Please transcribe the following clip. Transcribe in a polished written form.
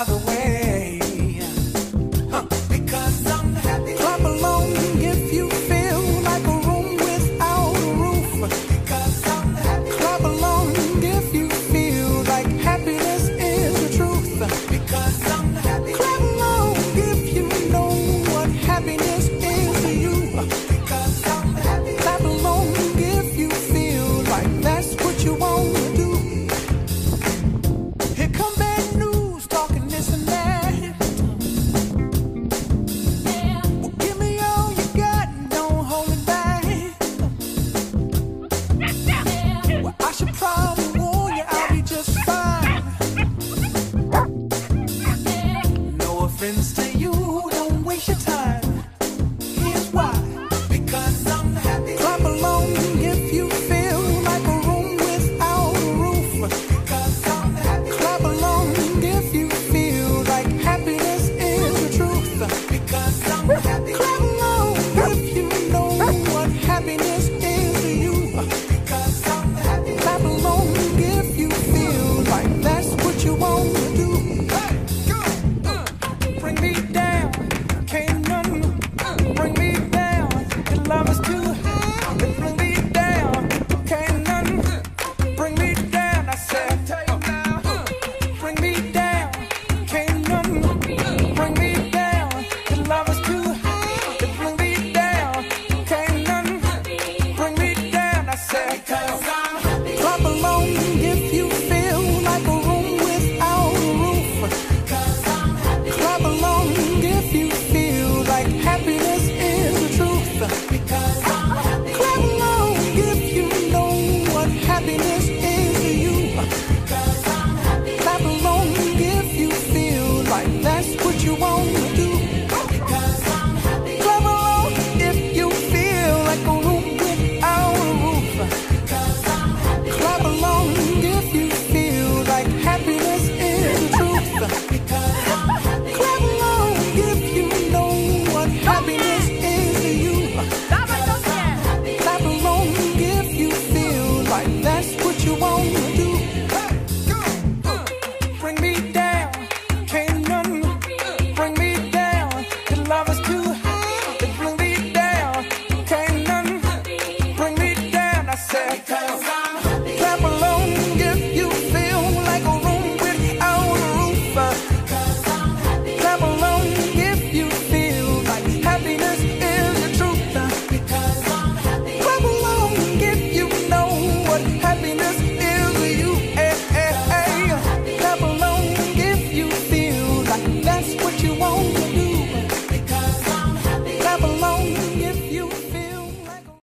by the way. Because I'm happy. Clap along if you feel like a room without a roof. Because I'm happy. Clap along if you feel like happiness is the truth. Because I'm happy. Clap along if you know what happiness is to you. Because I'm happy. Clap along if you feel like that's what you want to do. Here come bad news, talking this and that. Well, give me all you got and don't hold it back. Well, I should probably warn you, I'll be just fine. No offense to you,